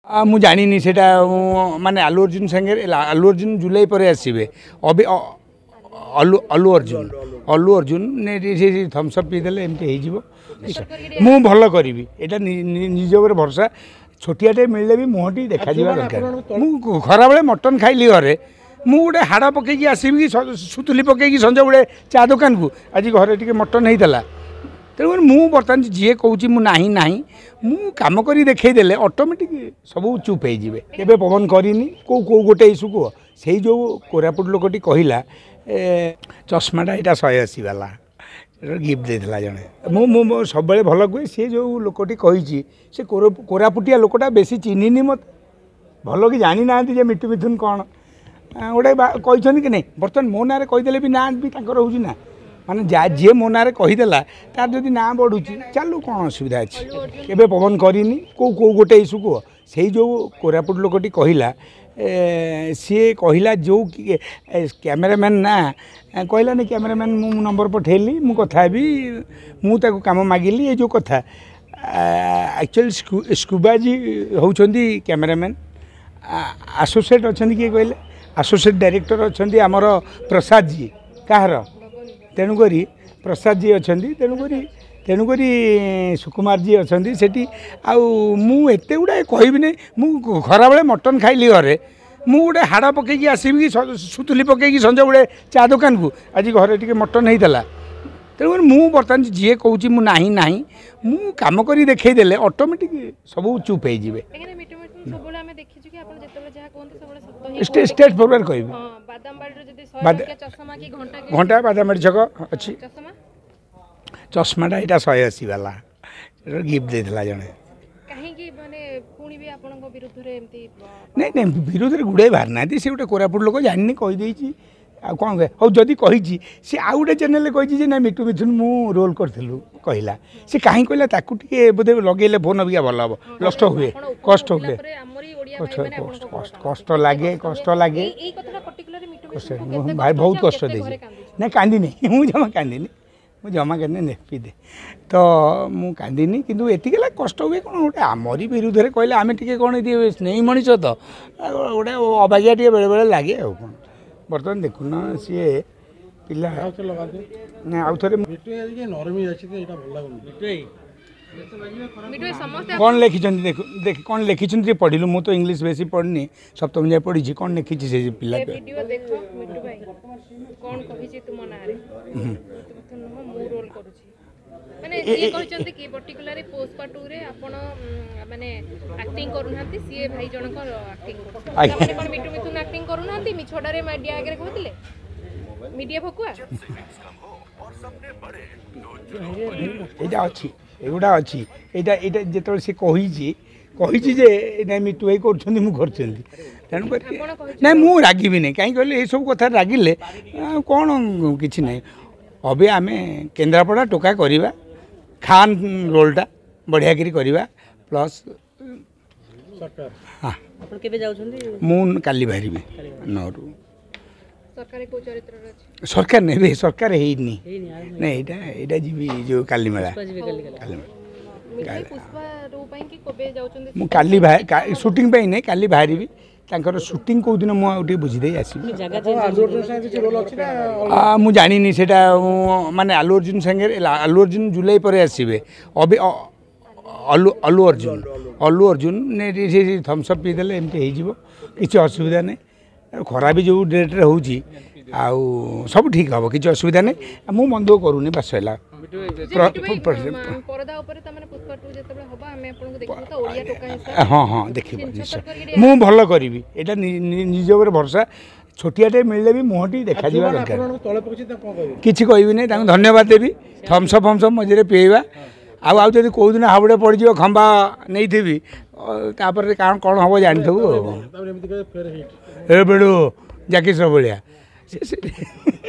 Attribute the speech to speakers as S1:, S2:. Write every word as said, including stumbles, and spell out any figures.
S1: मु जानी से माने आलू अर्जुन संगे आलू अर्जुन जुलाई पर आसवे अभी अल्लू अल्लू अर्जुन अल्लू अर्जुन ने थम्सअप पीदेले एमती हो मु भल करी यहाँ निज भरोसा छोटियाटे मिले भी मुहटी देखा दरकार मु खरा बेले मटन खाइली घरे मु गोटे हाड़ पकईकी आसबि कि सुतुली पकईकी संज गोटे चा दुकान को आज घरे टे मटन होता तेणुकर मु बर्तमान जी कहूँ मु नाही नाही मु काम करी देखईदेले ऑटोमेटिक सब चुप हो केबे पवन करिनी को को गोटे इशू को से जो कोरापुट लोकटी कहला चश्माटा यहाँ शहे अशी वाला गिफ्ट देता जड़े मु सब भल कहे सी जो लोकटी कही से कोरापुटिया लोकटा बेसी चिन्हनी मत भल कि जानी ना मिठू मिथुन कौन गोटे कही कि नहीं बर्तमान मो ना कहीदेले भी ना भी रोचे ना माने जा जी मो ना कहीदेला तार जदि ना बढ़ुँ चलू कौन असुविधा अच्छी केबे पवन करिनी को को गोटे इशू को से जो कोरापुट लोकटी कहला सी कहला जो कैमेरामैन ना कहला नहीं कैमेरामैन मु नंबर पठेली मु कथा भी मु ताको काम मागिली ये जो कथा एक्चुअली स्कूबा जी होउछंदी कैमेरामैन एसोसिएट अच्छा किए कहले एसोसिएट डायरेक्टर अच्छा आमर प्रसाद जी कहार तेणुक प्रसाद जी अच्छा तेणुक तेणुक सुकुमार जी अच्छा से आते गुड़ाए कहबी नहीं मु खरा बेले मटन खाइली घरे मु गोटे हाड़ पकईकी आसबि कि सुतुली पकईकी संज गोटे चा दुकान को आज घरे टे मटन होता तेणुकर मु बर्तमान जी कहूँ मु नाही नाही मु काम करी देखईदेले ऑटोमेटिक सब चुप हो स्टेट फॉरवर्ड कह घंटा बादामबाड़ी छक अच्छी चश्माटा यहाँ शहे अशी वाला गिफ्ट देता जड़े नहीं नहीं विरोध में गुड़ाई बाहर ना सी गोटे कोरापुट लोक जानी कहीदे कौन कहे हूँ जदि कही सी आउ गोटे चैनल कही ना मिठू मिथुन मु रोल करूँ कहला सी कहीं कहला ताकू टे बोधे लगे फोन अबिका भल हम कष्ट हुए कष्ट हुए कष्ट लगे कष्ट लगे भाई बहुत कष्ट दे ना कांदी नहीं मुझे जमा कांदी मुझे जमा करने नेपी दे तो मु कांदी किंतु एतिकला कष्ट हुए कौन गोटे आमरी विरुद्ध में कहले आम टे कौन स्नेही मनीष तो गोटे अबागिया टे बेले बेले लगे आ कौन बर्तमान देखुन सी पिला ना आउ थे कौन लिखिं देख देख कौन लिखिं पढ़लु मु तो इंग्लीश बेसी पढ़नी सप्तम जाए पढ़ी कौन लिखी से पिला
S2: माने ये कहचंती कि पर्टिकुलरली पोस्पा टू रे आपण माने एक्टिंग करूनांती सीए भाई जन को एक्टिंग करछन माने कोन मिठू मिथुन एक्टिंग करूनांती मि छोडा रे मीडिया आगे कहतिले मीडिया भकुआ
S1: एटा अछि एगुडा अछि एटा एटा जेतोल से कहि जी कहि जी जे नै मिठू भाई करछंती मु करछंती तेणु कर नै मु रागी भी नै काई कहले ए सब कथा रागिले कोन किछि नै अबे आमे केन्द्रापड़ा टोका करिबा खान रोलटा बढ़िया करी करिबा प्लस
S3: सरकार
S1: हां
S3: आपण केबे जाउछंदी
S1: मु काली बाहरीबे नरु
S2: सरकार को चरित्र अछि
S1: सरकार नै बे सरकार हेइनी नै एटा एटा जीवी जो काली मेला
S2: काली मेला पुष्पा रो पई कि कोबे जाउछंदी
S1: मु काली भाई शूटिंग पई नै काली बाहरीबी तांकर शूटिंग को दिन मुझे बुझीदे आसबि मु जानी से माने आलू अर्जुन संगे आलू अर्जुन जुलाई पर आसवे अभी अल्लू अल्लू अर्जुन अल्लू अर्जुन ने थम्सअप पीदेले एमती हो किसी असुविधा नहीं खरा भी जो डेट रे होउची आउ सब ठीक हम किसी असुविधा नहीं मु मन दुख करूनी बस है
S2: परदा ऊपर त माने पुष्पा टू जेतबे होबा हमें आपन को देखिबो त ओडिया टोका हिसाब
S1: हां हां देखिबो निश्चय मु भल करी एटा निज ऊपर भरोसा छोटियाटे मिले भी मुहटी देखा दरकार किसी कहबी नहीं धन्यवाद देवी थम्सअप फम्सअप मझे पीवा आउ आउ जदि कौ दिन हाबुड़े पड़ जाओ खंबा नहीं थी तापर कौन कौन हम जानथबू ए बेड़ू जाकिस भाया